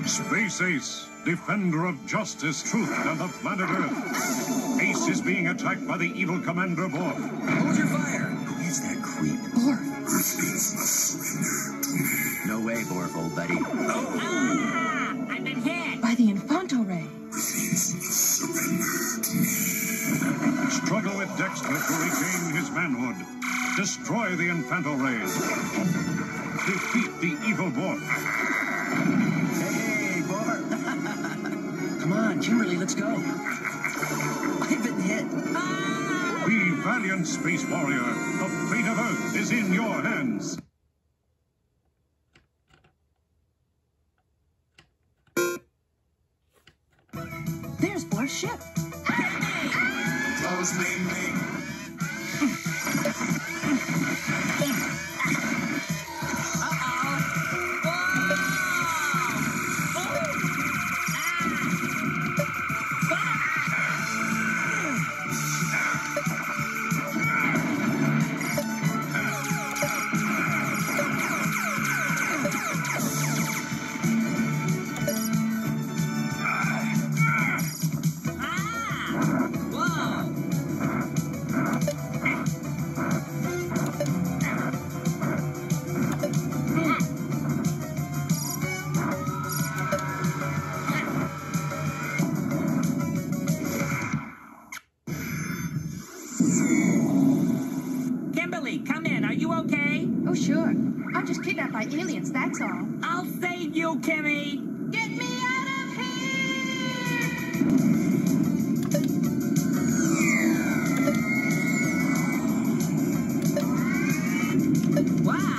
Space Ace, defender of justice, truth, and the planet Earth. Ace is being attacked by the evil Commander Borf. Hold your fire. Who is that creep? Borf. Refuse the surrender to me. No way, Borf, old buddy. Oh. Ah! I've been hit. By the Infanto Ray. Refuse the surrender to me. Struggle with Dexter to regain his manhood. Destroy the Infanto Rays. Defeat the evil Borf. Hey, Borf. Come on, Kimberly, let's go. I've been hit. Be valiant, Space Warrior. The fate of Earth is in your hands. There's Borf's ship. Close me. Kimberly, come in. Are you okay? Oh, sure. I'm just kidnapped by aliens, that's all. I'll save you, Kimmy. Get me out of here! Wow.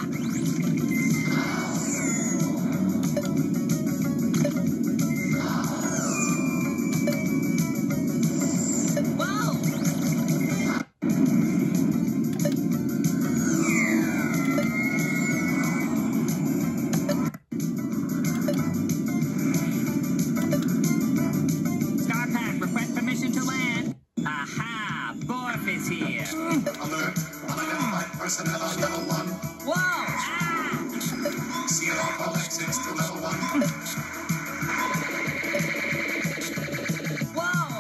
Is here. Alert. Unidentified personnel on level 1. Whoa! Ah! Seal all exits to level 1. Whoa!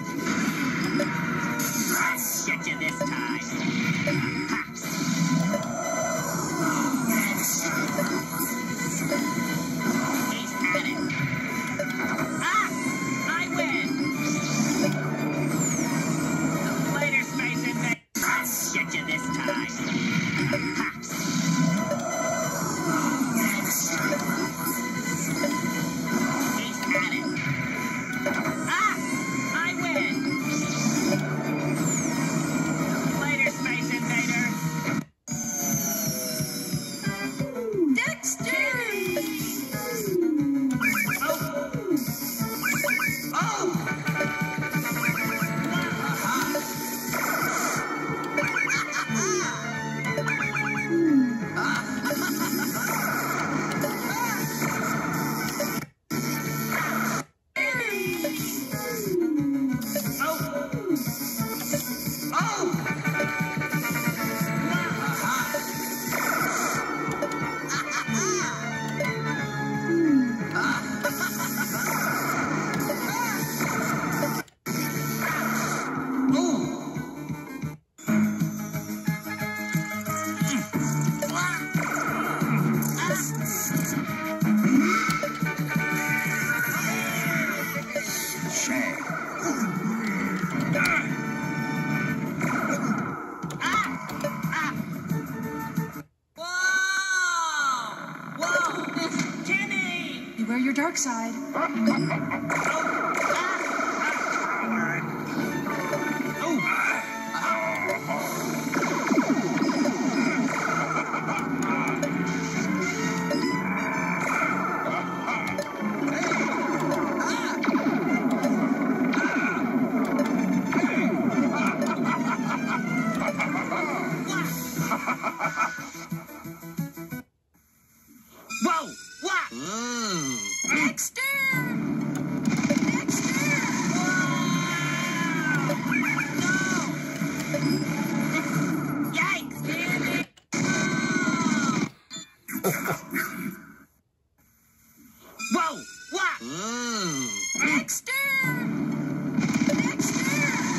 Get you this time. Ha. dark side. Whoa! What? Ooh. Dexter! Dexter! Whoa! No! Yikes! Damn it! Whoa! What? Ooh. Dexter! Dexter!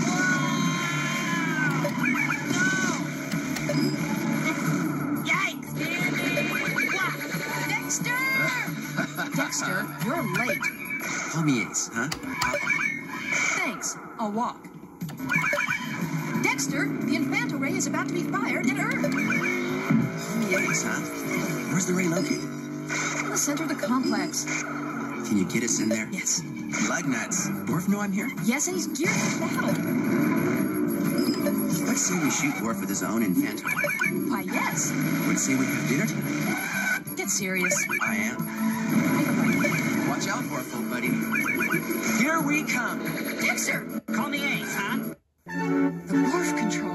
No! Yikes! Damn it! What? Dexter! Dexter, you're late. Call me Ace, huh? Thanks. I'll walk. Dexter, the Infanto ray is about to be fired at Earth. Call me Ace, huh? Where's the ray located? In the center of the complex. Can you get us in there? Yes. You like nuts? Dwarf know I'm here? Yes, and he's geared for battle. Let's say we shoot Dwarf with his own Infanto. Why, yes. Let's say we have dinner tonight. Get serious. I am. Think about it. Watch out, Dwarf, buddy. Here we come. Dexter! Call me Ace, huh? The morph control.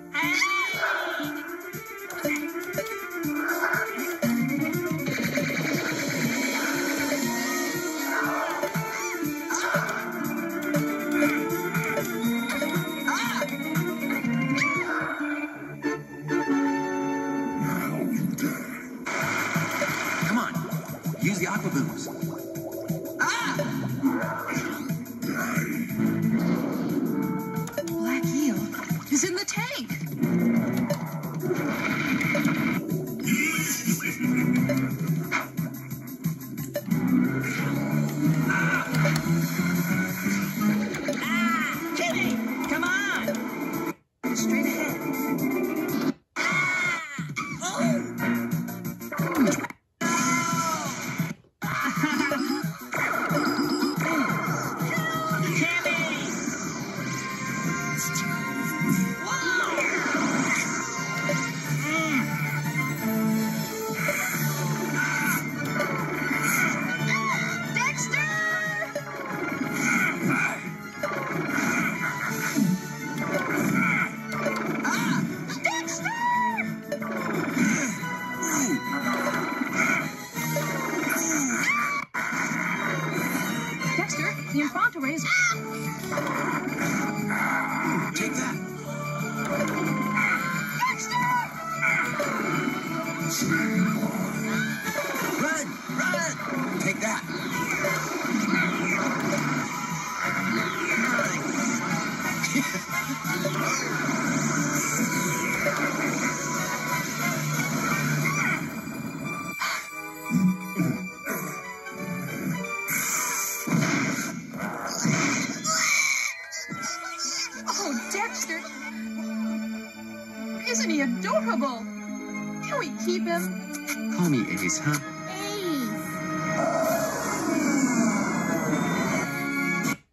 Come on. Use the aqua booms. Black eel is in the tank. Kitty! Come on! Straight ahead. Kimmy! Dexter! Dexter, the Infanto ray is... Take that. Run! Run! Take that. Oh, Dexter! Isn't he adorable? Can we keep him? Call me Ace, huh?